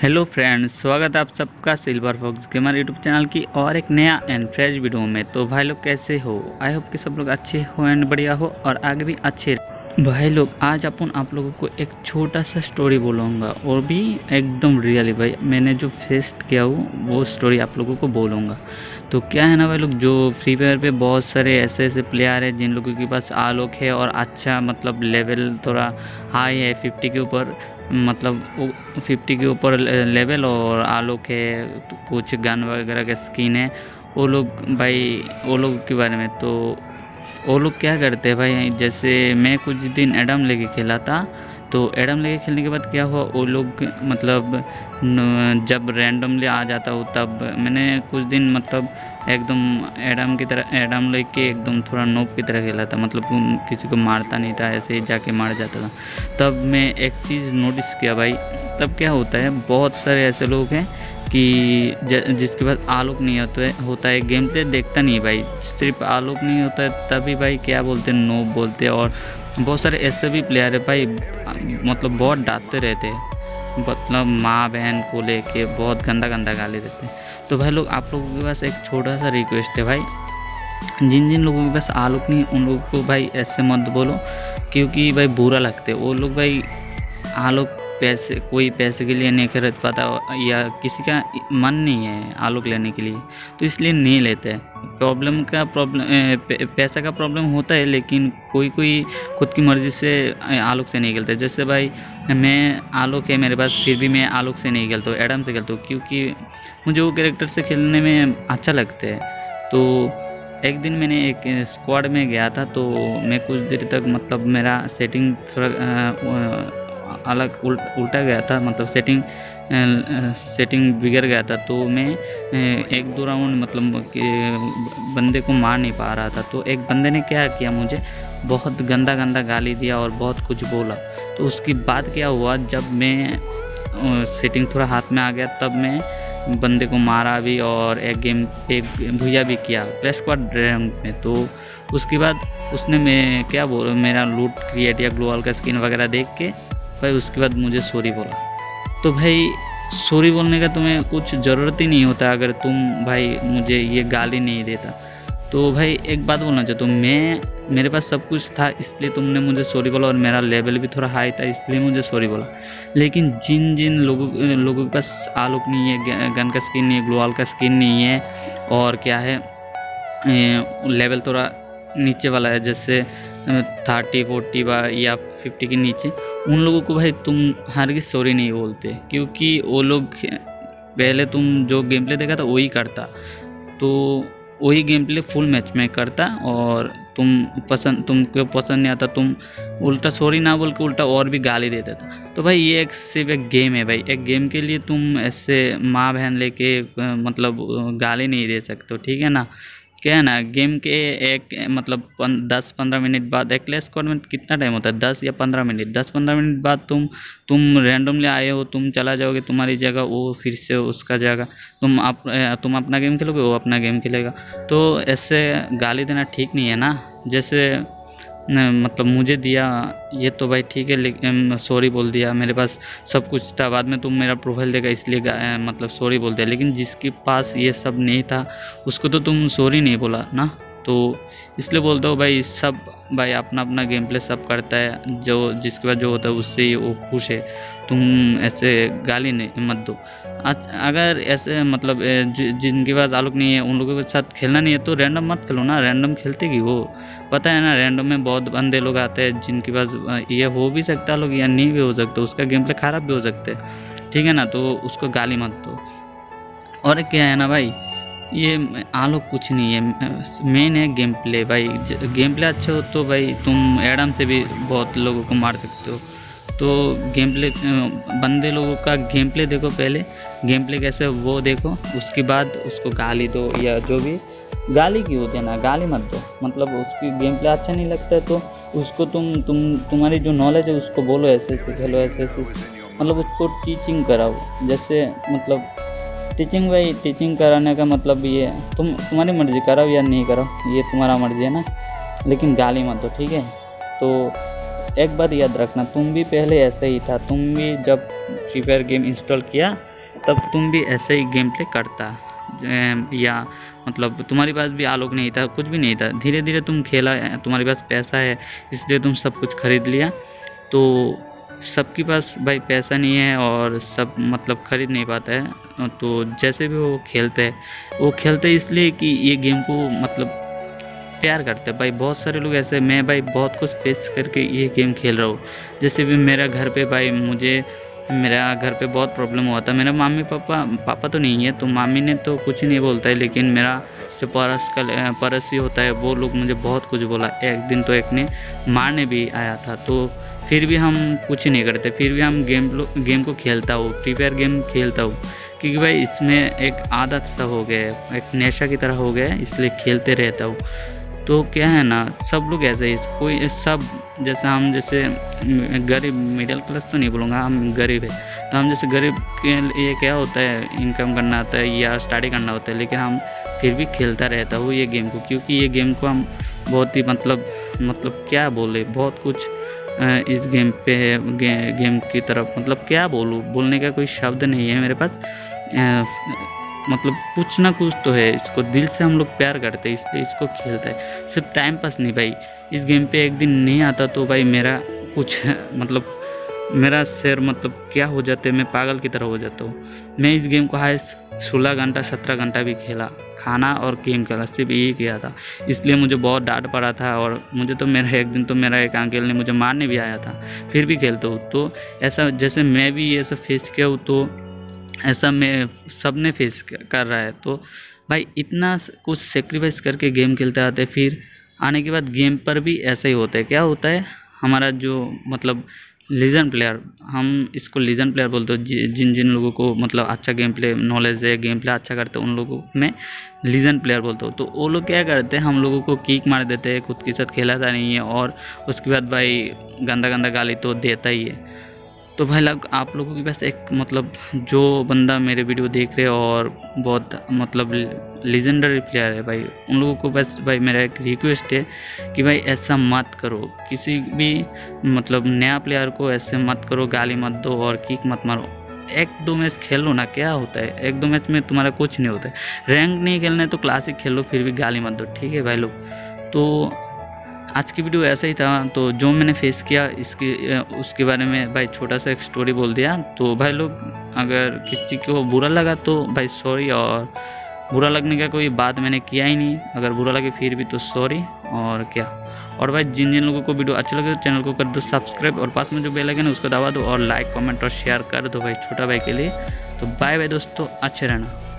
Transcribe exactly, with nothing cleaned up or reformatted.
Hello friends, स्वागत है आप सबका silver fox gamer YouTube channel की और एक नया एंड फ्रेश वीडियो में। तो भाई लोग कैसे हो? आई होप कि सब लोग अच्छे हो एंड बढ़िया हो और आगे भी अच्छे। भाई लोग आज अपन आप लोगों को एक छोटा सा स्टोरी बोलूँगा और भी एकदम रियली भाई मैंने जो फेस किया हो वो स्टोरी आप लोगों को बोलूँगा। तो क्या है ना भाई लोग, जो फ्री फायर पे बहुत सारे ऐसे ऐसे प्लेयर हैं जिन लोगों के पास आलोक है और अच्छा मतलब लेवल थोड़ा हाई है, फिफ्टी के ऊपर मतलब फिफ्टी के ऊपर लेवल और आलोक है, तो कुछ गन वगैरह के स्किन है। वो लोग भाई वो लोग के बारे में तो वो लोग क्या करते हैं भाई, जैसे मैं कुछ दिन एडम लेके खेला था, तो एडम लेके खेलने के बाद क्या हुआ, वो लोग मतलब जब रैंडमली आ जाता हो तब मैंने कुछ दिन मतलब एकदम एडम की तरह एडम लेके एकदम थोड़ा नोब की तरह खेला था, मतलब किसी को मारता नहीं था, ऐसे ही जाके मार जाता था। तब मैं एक चीज़ नोटिस किया भाई, तब क्या होता है बहुत सारे ऐसे लोग हैं कि जिसके पास आलोक नहीं होता है होता है गेम प्ले देखता नहीं भाई, सिर्फ आलोक नहीं होता है तभी भाई क्या बोलते हैं, नोब बोलते हैं। और बहुत सारे ऐसे भी प्लेयर है भाई मतलब बहुत डांटते रहते हैं, मतलब माँ बहन को लेके बहुत गंदा गंदा गाली देते हैं। तो भाई लोग आप लोगों के पास एक छोटा सा रिक्वेस्ट है भाई, जिन जिन लोगों के पास आलोक नहीं उन लोगों को भाई ऐसे मत बोलो, क्योंकि भाई बुरा लगता है। वो लोग भाई आलोक पैसे कोई पैसे के लिए नहीं खरीद पाता या किसी का मन नहीं है आलोक लेने के लिए, तो इसलिए नहीं लेते। प्रॉब्लम का प्रॉब्लम पैसा का प्रॉब्लम होता है, लेकिन कोई कोई खुद की मर्ज़ी से आलोक से नहीं खेलते। जैसे भाई मैं आलोक है मेरे पास, फिर भी मैं आलोक से नहीं खेलता हूँ, एडम से खेलता हूँ, क्योंकि मुझे वो कैरेक्टर से खेलने में अच्छा लगता है। तो एक दिन मैंने एक स्क्वाड में गया था, तो मैं कुछ देर तक मतलब मेरा सेटिंग थोड़ा अलग उल्ट उल्टा गया था, मतलब सेटिंग सेटिंग बिगड़ गया था। तो मैं एक दो राउंड मतलब बंदे को मार नहीं पा रहा था। तो एक बंदे ने क्या किया, मुझे बहुत गंदा गंदा गाली दिया और बहुत कुछ बोला। तो उसके बाद क्या हुआ, जब मैं सेटिंग थोड़ा हाथ में आ गया तब मैं बंदे को मारा भी और एक गेम एक भूया भी किया क्लैश स्क्वाड रैंक में। तो उसके बाद उसने मैं क्या बोल मेरा लूट क्रिएट या ग्लोअल का स्किन वगैरह देख के भाई उसके बाद मुझे सॉरी बोला। तो भाई सॉरी बोलने का तुम्हें कुछ ज़रूरत ही नहीं होता अगर तुम भाई मुझे ये गाली नहीं देता। तो भाई एक बात बोलना चाहता हूँ, मैं मेरे पास सब कुछ था इसलिए तुमने मुझे सॉरी बोला, और मेरा लेवल भी थोड़ा हाई था इसलिए मुझे सॉरी बोला। लेकिन जिन जिन लोगों लोगों के पास आलोक नहीं है, गन का स्किन नहीं है, ग्लोअल का स्किन नहीं है, और क्या है लेवल थोड़ा नीचे वाला है, जैसे थर्टी फोर्टी या फिफ्टी के नीचे, उन लोगों को भाई तुम हरगिज़ सॉरी नहीं बोलते, क्योंकि वो लोग पहले तुम जो गेम प्ले देखा था वही करता, तो वही गेम प्ले फुल मैच में करता, और तुम पसंद तुमको पसंद नहीं आता, तुम उल्टा सॉरी ना बोल के उल्टा और भी गाली देता था। तो भाई ये एक सिर्फ एक गेम है भाई, एक गेम के लिए तुम ऐसे माँ बहन लेके मतलब गाली नहीं दे सकते, ठीक है ना। क्या है ना, गेम के एक मतलब पन, दस पंद्रह मिनट बाद एक क्लैश स्क्वाड में कितना टाइम होता है, दस या पंद्रह मिनट दस पंद्रह मिनट बाद तुम तुम रैंडमली आए हो, तुम चला जाओगे, तुम्हारी जगह वो फिर से उसका जगह तुम आप तुम अपना गेम खेलोगे, वो अपना गेम खेलेगा। तो ऐसे गाली देना ठीक नहीं है ना। जैसे न, मतलब मुझे दिया ये तो भाई ठीक है, लेकिन सॉरी बोल दिया, मेरे पास सब कुछ था, बाद में तुम मेरा प्रोफाइल देखा इसलिए मतलब सॉरी बोल दिया। लेकिन जिसके पास ये सब नहीं था उसको तो तुम सॉरी नहीं बोला ना। तो इसलिए बोलता हूँ भाई, सब भाई अपना अपना गेम प्ले सब करता है, जो जिसके पास जो होता है उससे ही वो खुश है, तुम ऐसे गाली नहीं मत दो। अगर ऐसे मतलब जिनके पास आलोक नहीं है उन लोगों के साथ खेलना नहीं है तो रैंडम मत खेलो ना, रैंडम खेलते कि वो पता है ना, रैंडम में बहुत बंदे लोग आते हैं जिनके पास ये हो भी सकता है लोग या नहीं भी हो सकता, उसका गेम प्ले ख़राब भी हो सकता है, ठीक है ना। तो उसको गाली मत दो। और क्या है ना भाई, ये आलोक कुछ नहीं है, मेन है गेम प्ले भाई। गेम प्ले अच्छे हो तो भाई तुम एडम से भी बहुत लोगों को मार सकते हो। तो गेम प्ले बंदे लोगों का गेम प्ले देखो, पहले गेम प्ले कैसे वो देखो, उसके बाद उसको गाली दो, या जो भी गाली की होती है ना, गाली मत दो। मतलब उसकी गेम प्ले अच्छा नहीं लगता है तो उसको तुम तुम तुम्हारी जो नॉलेज है उसको बोलो ऐसे ऐसे खेलो, ऐसे ऐसे मतलब उसको टीचिंग कराओ। जैसे मतलब टीचिंग भाई टीचिंग कराने का मतलब ये तुम तुम्हारी मर्ज़ी कराओ या नहीं कराओ, ये तुम्हारा मर्ज़ी है ना, लेकिन गाली मत दो, ठीक है। तो एक बात याद रखना, तुम भी पहले ऐसे ही था, तुम भी जब फ्री फायर गेम इंस्टॉल किया तब तुम भी ऐसे ही गेम प्ले करता, या मतलब तुम्हारे पास भी आलोक नहीं था, कुछ भी नहीं था, धीरे धीरे तुम खेला, तुम्हारे पास पैसा है इसलिए तुम सब कुछ खरीद लिया। तो सबके पास भाई पैसा नहीं है और सब मतलब खरीद नहीं पाता है, तो जैसे भी वो खेलते हैं वो खेलते इसलिए कि ये गेम को मतलब प्यार करते हैं भाई। बहुत सारे लोग ऐसे, मैं भाई बहुत कुछ फेस करके ये गेम खेल रहा हूँ। जैसे भी मेरा घर पे भाई, मुझे मेरा घर पे बहुत प्रॉब्लम हुआ था। मेरा मम्मी पापा पापा तो नहीं है तो मामी ने तो कुछ नहीं बोलता है, लेकिन मेरा जो पड़ोस का पड़ोसी होता है वो लोग मुझे बहुत कुछ बोला। एक दिन तो एक ने मारने भी आया था, तो फिर भी हम कुछ नहीं करते, फिर भी हम गेम गेम को खेलता हूँ, फ्री फायर गेम खेलता हूँ, क्योंकि भाई इसमें एक आदत सा हो गया है, एक नशा की तरह हो गया है, इसलिए खेलते रहता हूँ। तो क्या है ना, सब लोग ऐसे ही, कोई सब जैसे हम जैसे गरीब मिडिल क्लास तो नहीं बोलूँगा, हम गरीब है, तो हम जैसे गरीब के लिए क्या होता है, इनकम करना होता है या स्टडी करना होता है, लेकिन हम फिर भी खेलता रहता हूँ ये गेम को, क्योंकि ये गेम को हम बहुत ही मतलब मतलब क्या बोले, बहुत कुछ इस गेम पे है, गे, गेम की तरफ मतलब क्या बोलूँ, बोलने का कोई शब्द नहीं है मेरे पास। मतलब कुछ ना कुछ तो है, इसको दिल से हम लोग प्यार करते हैं इसलिए इसको खेलते हैं, सिर्फ टाइम पास नहीं भाई। इस गेम पे एक दिन नहीं आता तो भाई मेरा कुछ मतलब मेरा सिर मतलब क्या हो जाते हैं, मैं पागल की तरह हो जाता हूँ। मैं इस गेम को हाईएस्ट सोलह घंटा सत्रह घंटा भी खेला, खाना और गेम खेला, सिर्फ यही किया था, इसलिए मुझे बहुत डांट पड़ा था। और मुझे तो मेरा एक दिन तो मेरा एक अंकल ने मुझे मारने भी आया था, फिर भी खेलता हूँ। तो ऐसा जैसे मैं भी ये सब फेस किया हूँ, तो ऐसा मैं सब ने फेस कर रहा है। तो भाई इतना कुछ सेक्रीफाइस करके गेम खेलते आते, फिर आने के बाद गेम पर भी ऐसा ही होता है। क्या होता है, हमारा जो मतलब लीजेंड प्लेयर, हम इसको लीजेंड प्लेयर बोलते हैं, जिन जिन लोगों को मतलब अच्छा गेम प्ले नॉलेज है, गेम प्ले अच्छा करते हैं, उन लोगों में लीजेंड प्लेयर बोलते हो। तो वो लोग क्या करते हैं, हम लोगों को किक मार देते हैं, खुद के साथ खेला था नहीं है, और उसके बाद भाई गंदा गंदा गाली तो देता ही है। तो भाई लग आप लोगों के पास एक मतलब जो बंदा मेरे वीडियो देख रहे और बहुत मतलब लीजेंडरी प्लेयर है भाई, उन लोगों को बस भाई मेरा एक रिक्वेस्ट है कि भाई ऐसा मत करो, किसी भी मतलब नया प्लेयर को ऐसे मत करो, गाली मत दो और किक मत मारो। एक दो मैच खेल लो ना, क्या होता है, एक दो मैच में तुम्हारा कुछ नहीं होता है। रैंक नहीं खेलना है तो क्लासिक खेल लो, फिर भी गाली मत दो, ठीक है भाई लोग। तो आज की वीडियो ऐसा ही था, तो जो मैंने फेस किया इसके उसके बारे में भाई छोटा सा एक स्टोरी बोल दिया। तो भाई लोग अगर किसी को बुरा लगा तो भाई सॉरी, और बुरा लगने का कोई बात मैंने किया ही नहीं, अगर बुरा लगे फिर भी तो सॉरी। और क्या, और भाई जिन जिन लोगों को वीडियो अच्छा लगे तो चैनल को कर दो सब्सक्राइब, और पास में जो बेल आइकन है उसको दबा दो, और लाइक कमेंट और शेयर कर दो भाई छोटा भाई के लिए। तो बाय बाय दोस्तों, अच्छे रहना।